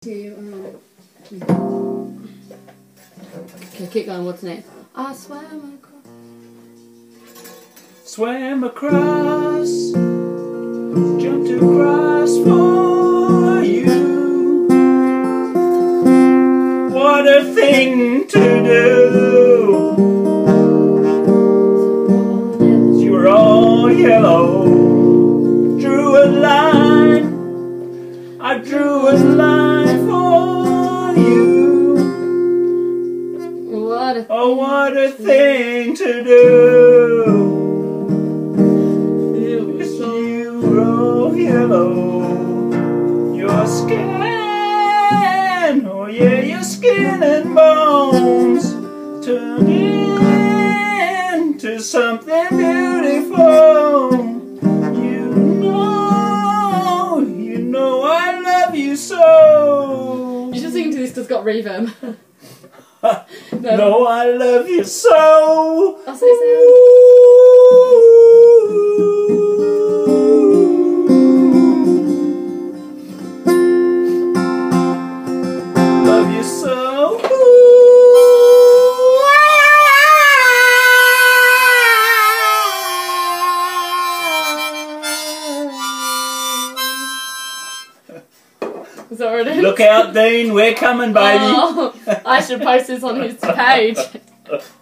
Okay, keep going. What's next? I swam across, jumped across for you. What a thing to do! You were all yellow. Drew a line. I drew a line for you. Oh, what a thing to do! You were all yellow. Your skin, oh yeah, your skin and bones turned into something beautiful. You know I love you so. You should sing to this because it's got reverb. No, I love you so. I'll say so. Love you so. Is that what it is? Look out, Dean, we're coming, baby. Oh, I should post this on his page.